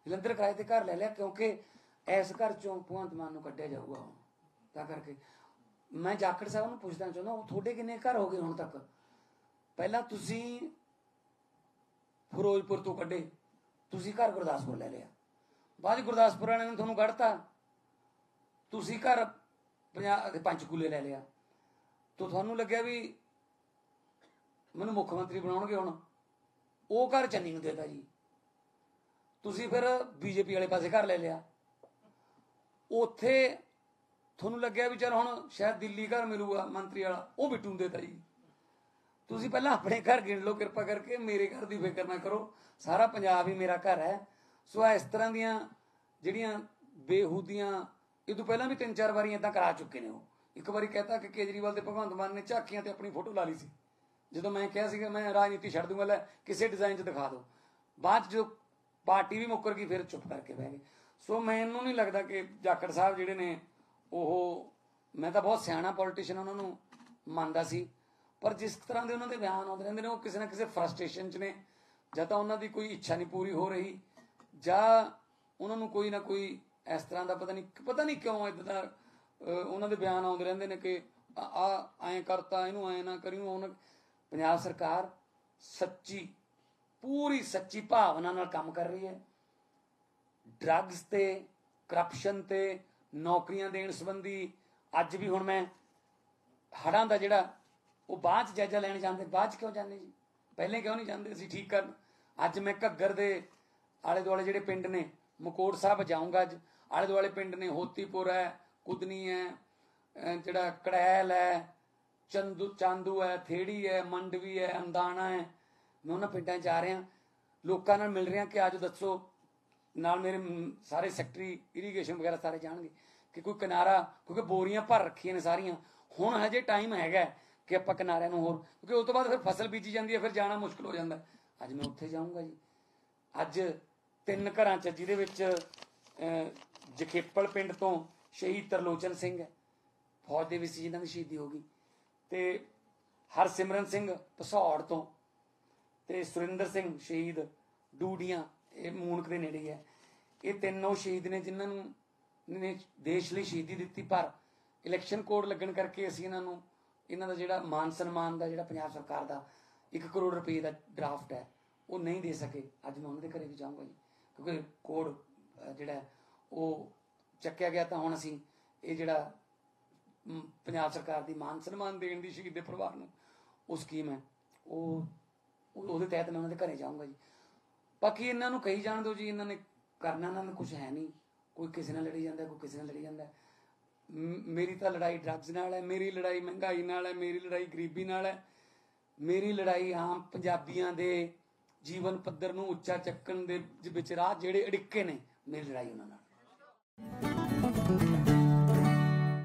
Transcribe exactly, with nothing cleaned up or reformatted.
जलंधर किराए ते घर ले लिया क्योंकि इस घर चों भगवंत मान नूं कड्ढिया जाऊगा हुण। तां करके मैं जाखड़ साहब नूं पुछना चाहुंदा तुहाडे किन्ने घर हो गए हुण तक? पहलां तुसीं फिरोजपुर तो कड्ढे, तुसीं घर गुरदासपुर ले लिया, बाद गुरदासपुर वालिआं ने तुहानूं कढ़ता, तुसीं घर पंजाब पंचकूले ले लिया। तो तुहानूं लग्गिआ भी मैनूं मुख मंत्री बनाउणगे हुण, वो घर चन्नी नूं देता जी। तुसीं फिर बीजेपी वाले पासे घर ले लिया, उत्थे तुहानूं लग्गिआ भी चल हुण शायद दिल्ली घर मिलूगा मंत्री वाला, वो बिट्टू नूं देता जी। तुसीं पहलां अपने घर गिण लो किरपा करके, मेरे घर की फिक्र ना करो, सारा पंजाब ही मेरा घर है। सो इस तरह दियां जिहड़ियां बेहूदियां ये तो पहलां भी तीन चार बारी इदां करा चुके ने। एक बारी कहता कि केजरीवाल ते भगवंत मान ने झाकियां ते अपनी फोटो ला ली सी, जो मैं कहा सीगा मैं राजनीति छड्ड दूंगा, लै किसी डिजाइन च दिखा दो, बाद जो पार्टी भी मुकर गई फिर चुप करके बह गए। सो मैनूं नहीं लगता कि जाखड़ साहब जिहड़े ने ਉਹ मैं तो बहुत सियाणा पॉलिटिशियन उन्होंने मानता सी, पर जिस तरह के उन्होंने बयान आते रहते हैं वो किसी ना किसी फ्रस्ट्रेशन च ने, ਜਾਂ ਤਾਂ ਉਹਨਾਂ ਦੀ ਕੋਈ ਇੱਛਾ ਨਹੀਂ ਪੂਰੀ ਹੋ ਰਹੀ ਜਾਂ ਉਹਨਾਂ ਨੂੰ ਕੋਈ ਨਾ ਕੋਈ ਇਸ ਤਰ੍ਹਾਂ ਦਾ ਪਤਾ ਨਹੀਂ ਪਤਾ ਨਹੀਂ ਕਿਉਂ ਇਦਾਂ ਦਾ ਉਹਨਾਂ ਦੇ ਬਿਆਨ ਆਉਂਦੇ ਰਹਿੰਦੇ ਨੇ ਕਿ ਆ ਐਂ ਕਰਤਾ, ਇਹਨੂੰ ਐਂ ਨਾ ਕਰੀ। ਹੁਣ ਪੰਜਾਬ ਸਰਕਾਰ ਸੱਚੀ ਪੂਰੀ ਸੱਚੀ ਭਾਵਨਾ ਨਾਲ ਕੰਮ ਕਰ ਰਹੀ ਹੈ। ਡਰੱਗਸ ਤੇ ਕਰਪਸ਼ਨ ਤੇ ਨੌਕਰੀਆਂ ਦੇਣ ਸੰਬੰਧੀ ਅੱਜ ਵੀ ਹੁਣ ਮੈਂ ਹੜਾਂ ਦਾ ਜਿਹੜਾ ਉਹ ਬਾਅਦ 'ਚ ਜਾਇਜ਼ਾ ਲੈਣ ਜਾਂਦੇ, ਬਾਅਦ 'ਚ ਕਿਉਂ ਜਾਂਦੇ ਜੀ, ਪਹਿਲੇ ਕਿਉਂ ਨਹੀਂ ਜਾਂਦੇ ਅਸੀਂ ਠੀਕ ਕਰਨ। ਅੱਜ ਮੈਂ ਘੱਗਰ ਦੇ ਆਲੇ ਦੁਆਲੇ ਜਿਹੜੇ ਪਿੰਡ ਨੇ ਮਕੋੜ ਸਾਹਿਬ ਜਾਊਂਗਾ, ਅੱਜ ਆਲੇ ਦੁਆਲੇ ਪਿੰਡ ਨੇ ਹੋਤੀਪੁਰ ਹੈ, ਕੁਦਨੀ ਹੈ, ਜਿਹੜਾ ਕੜੈਲ ਹੈ, ਚੰਦੂ ਚਾਂਦੂ ਹੈ, ਥੇੜੀ ਹੈ, ਮੰਡਵੀ ਹੈ, ਅੰਦਾਣਾ ਹੈ, ਮੈਂ ਉਹਨਾਂ ਪਿੰਡਾਂ 'ਚ ਆ ਰਿਹਾ, ਲੋਕਾਂ ਨਾਲ ਮਿਲ ਰਿਹਾ ਕਿ ਅੱਜ ਦੱਸੋ, ਨਾਲ ਮੇਰੇ ਸਾਰੇ ਸੈਕਟਰੀ ਇਰੀਗੇਸ਼ਨ ਵਗੈਰਾ ਸਾਰੇ ਜਾਣਗੇ ਕਿ ਕੋਈ ਕਿਨਾਰਾ, ਕਿਉਂਕਿ ਬੋਰੀਆਂ ਭਰ ਰੱਖੀਆਂ ਨੇ ਸਾਰੀਆਂ, ਹੁਣ ਹਜੇ ਟਾਈਮ ਹੈਗਾ ਕਿ ਆਪਾਂ ਕਿਨਾਰਿਆਂ ਨੂੰ ਹੋਰ, ਕਿਉਂਕਿ ਉਸ ਤੋਂ ਬਾਅਦ ਫਿਰ ਫਸਲ ਬੀਜੀ ਜਾਂਦੀ ਹੈ, ਫਿਰ ਜਾਣਾ ਮੁਸ਼ਕਿਲ ਹੋ ਜਾਂਦਾ। ਅੱਜ ਮੈਂ ਉੱਥੇ ਜਾਊਂਗਾ ਜੀ। ਅੱਜ ਤਿੰਨ ਘਰਾਂ 'ਚ ਜਿਹਦੇ ਵਿੱਚ ਜਖੇਪਲ ਪਿੰਡ ਤੋਂ ਸ਼ਹੀਦ ਤਰਲੋਚਨ ਸਿੰਘ ਹੈ, ਫੌਜ ਦੇ ਵਿੱਚ ਜਿਨ੍ਹਾਂ ਦੀ ਸ਼ਹੀਦੀ ਹੋ ਗਈ, ਤੇ ਹਰਸਿਮਰਨ ਸਿੰਘ ਭਸੌੜ ਤੋਂ, ਤੇ ਸੁਰਿੰਦਰ ਸਿੰਘ ਸ਼ਹੀਦ ਡੂਡੀਆਂ, ਇਹ ਮੂਣਕ ਦੇ ਨੇੜੇ ਹੈ। ਇਹ ਤਿੰਨੋਂ ਸ਼ਹੀਦ ਨੇ ਜਿਨ੍ਹਾਂ ਨੂੰ ਨੇ ਦੇਸ਼ ਲਈ ਸ਼ਹੀਦੀ ਦਿੱਤੀ, ਪਰ ਇਲੈਕਸ਼ਨ ਕੋਡ ਲੱਗਣ ਕਰਕੇ ਅਸੀਂ ਇਹਨਾਂ ਨੂੰ ਇਹਨਾਂ ਦਾ ਜਿਹੜਾ ਮਾਨ ਸਨਮਾਨ ਦਾ ਜਿਹੜਾ ਪੰਜਾਬ ਸਰਕਾਰ ਦਾ ਇੱਕ ਕਰੋੜ ਰੁਪਏ ਦਾ ਡਰਾਫਟ ਹੈ ਉਹ ਨਹੀਂ ਦੇ ਸਕੇ। ਅੱਜ ਮੈਂ ਉਹਨਾਂ ਦੇ ਘਰੇ ਵੀ ਜਾਊਂਗਾ ਜੀ, ਕਿਉਂਕਿ ਕੋਡ ਜਿਹੜਾ ਉਹ ਚੱਕਿਆ ਗਿਆ, ਤਾਂ ਹੁਣ ਅਸੀਂ ਇਹ ਜਿਹੜਾ ਪੰਜਾਬ ਸਰਕਾਰ ਦੀ ਮਾਨ ਸਨਮਾਨ ਦੇਣ ਦੀ ਸ਼ਹੀਦ ਦੇ ਪਰਿਵਾਰ ਨੂੰ ਉਹ ਸਕੀਮ ਹੈ, ਉਹ ਉਹਦੇ ਤਹਿਤ ਮੈਂ ਉਹਨਾਂ ਦੇ ਘਰੇ ਜਾਊਂਗਾ ਜੀ। ਬਾਕੀ ਇਹਨਾਂ ਨੂੰ ਕਹੀ ਜਾਣ ਦਿਓ ਜੀ, ਇਹਨਾਂ ਨੇ ਕਰਨਾ ਇਹਨਾਂ ਨੂੰ ਕੁਛ ਹੈ ਨਹੀਂ, ਕੋਈ ਕਿਸੇ ਨਾਲ ਲੜੀ ਜਾਂਦਾ, ਕੋਈ ਕਿਸੇ ਨਾਲ ਲੜੀ ਜਾਂਦਾ। ਮੇਰੀ ਤਾਂ ਲੜਾਈ ਡਰੱਗਸ ਨਾਲ ਹੈ, ਮੇਰੀ ਲੜਾਈ ਮਹਿੰਗਾਈ ਨਾਲ ਹੈ, ਮੇਰੀ ਲੜਾਈ ਗਰੀਬੀ ਨਾਲ ਹੈ, ਮੇਰੀ ਲੜਾਈ ਆਮ ਪੰਜਾਬੀਆਂ ਦੇ ਜੀਵਨ ਪੱਧਰ ਨੂੰ ਉੱਚਾ ਚੱਕਣ ਦੇ ਵਿੱਚ ਰਾਹ ਜਿਹੜੇ ਅੜਿੱਕੇ ਨੇ, ਮੇਰੀ ਲੜਾਈ ਉਹਨਾਂ ਨਾਲ।